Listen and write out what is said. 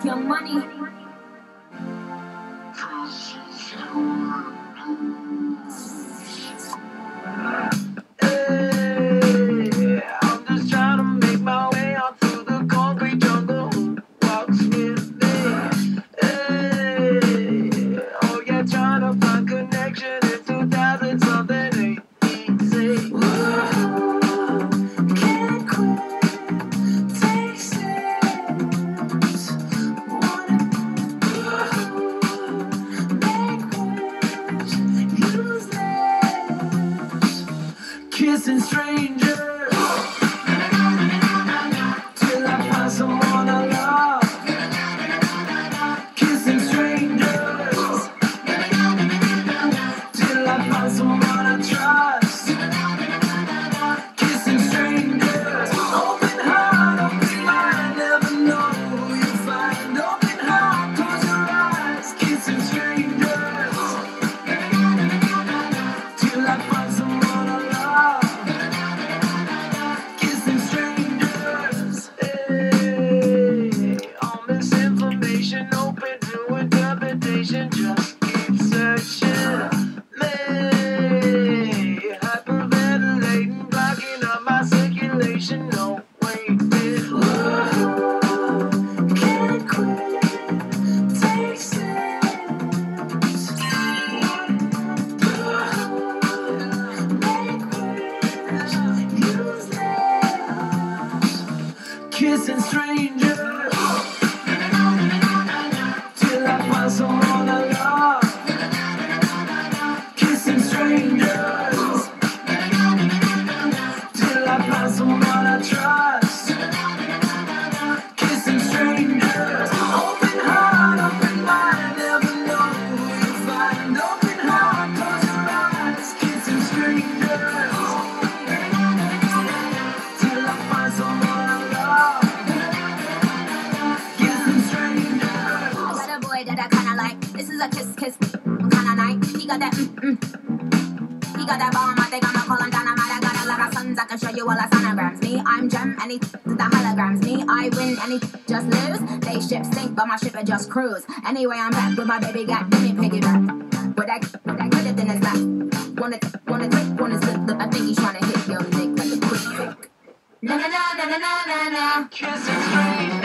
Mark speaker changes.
Speaker 1: Young Money.
Speaker 2: Kissing strangers till I find someone I love. Kissing strangers till I find someone I trust. Kissing strangers, open heart, open mind, never know who you find. Open heart, close your eyes. Kissing strangers till I find someone I love. Kissing strangers, all misinformation open to interpretation. Just keep searching. Hyperventilating, blocking up my circulation. No waiting. Can't quit. Take steps. Kissing strangers till I find someone I love. Kissing strangers till I find someone I trust. Kissing strangers, open heart, open mind, never know who you find. Open heart, close your eyes. Kissing strangers till I find someone I love. Kissing strangers.
Speaker 1: I got a boy that I kinda like. This is a kiss kinda night. He got that He got that bomb, I think I'ma call him dynamite. I got a lot of sons, I can show you all the sonograms. Me, I'm Gem, and he the holograms. Me, I win, and he just lose. They ship sink, but my ship it just cruise. Anyway, I'm back with my baby got give me piggyback. But I put it in his lap. Wanna take, wanna slip. I think he's trying to hit your dick like a quick pick. Na na na na na na na.
Speaker 2: Kissing strangers.